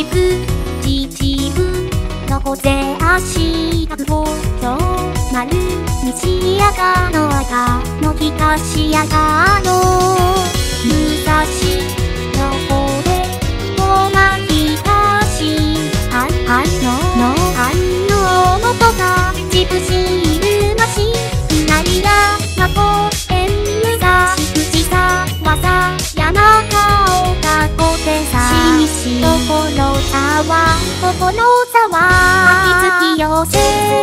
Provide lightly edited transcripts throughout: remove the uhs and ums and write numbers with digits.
秩父の小瀬足がご今日丸西やがの赤の東やがの武蔵の方でごま東の元が秩父市馬市稲荷山公園武蔵藤沢さ山川岡小手さ所沢秋月寄せ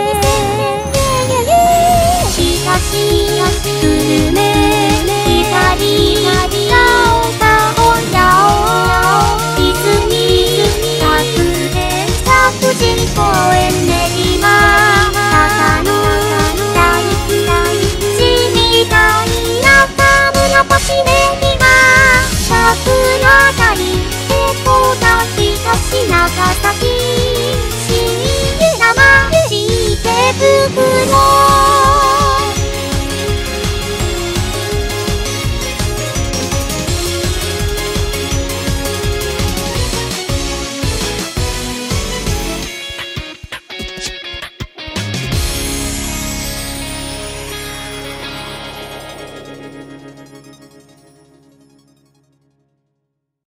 東久留米左八岡本八尾泉作田作人公園練馬高野大工市みたいな田村橋練馬桜谷江古田東長崎